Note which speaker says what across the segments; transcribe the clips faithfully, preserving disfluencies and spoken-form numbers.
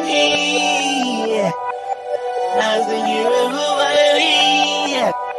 Speaker 1: me. I think you ever were.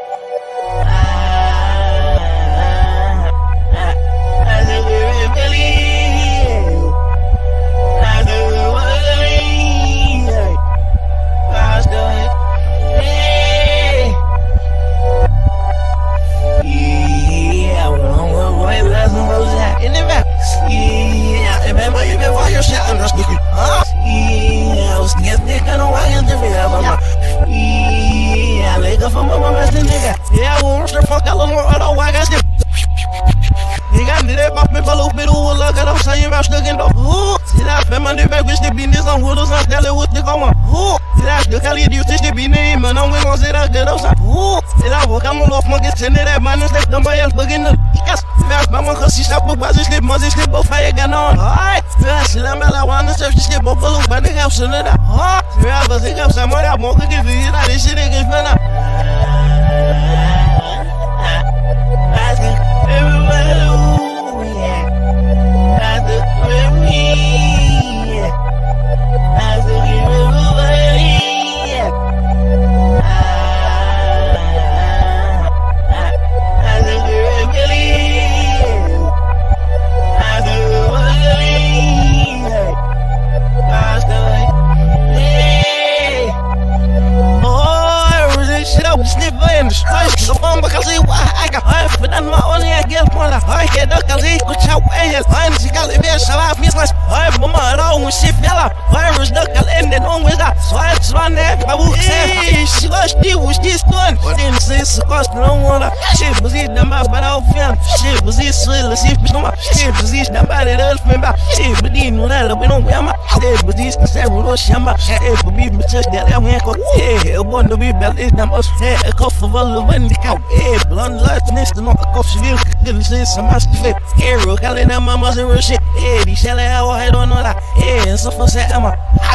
Speaker 1: Yeah, monster fuck a little I don't why guys. He got me there, pop me follow me to look at us saying about stuck in the who. See that family back with the business on who does not tell it what they come on. Who? See that the Cali you teach the be name and I'm gonna say that good outside. Who? See that walk I'm off monkey send it that man is like the boy else begin to yes. Fast mama cause she stop with buzz slip muzzy slip both fire gun on. Alright. Fast I'm I want to search the slip of blue but they have some of that. Huh? See I was thinking of somewhere that more could give you that this shit is better. Shit was it, them out, but I don't feel shit was it, sweet, let's see if it's no more. Shit was it, them body does feel about shit, but then no that we don't wear my shit was this, the several no shamba, shit, but be me touch that, I went go, yeah, one to be belt is them us, yeah, a cuff of all the wind, the cow, yeah, blonde lights, next to no cuff, she will, couldn't say some master fit, hero, calling them mamas and real shit, yeah, these shall have, I don't know that, yeah, so for say, I'm a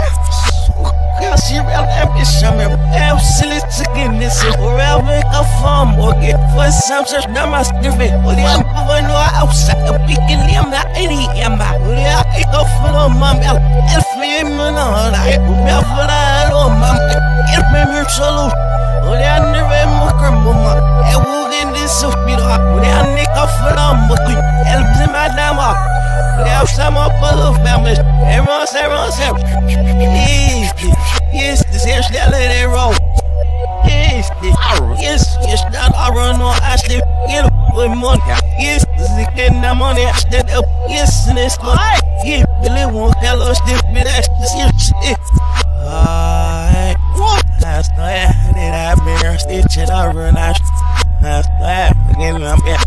Speaker 1: girl, she real ambition, man. I'm silly chicken, this is where I make a farm or get for some church, now my spirit. Well, I'm going to outside, I'm picking them, not any ember. Well, I go for the mom, if me, man, I will for that, oh, mom, if me, you're solo. Well, I never more crumble, I will get this of me, well, I make a for them, but we help them, madam. Now some up full of families. Everyone, everyone, everyone. Yes, this is the lady roll. Yes, yes, yes, that I run on. I sleep, get up with money. Yes, this is getting that money. I stand up. Yes, and it's good. Yeah, Billy won't tell us this, but that's the shit. Alright, what? That's the ass that I've been stitching. I run out. That's the ass again. I'm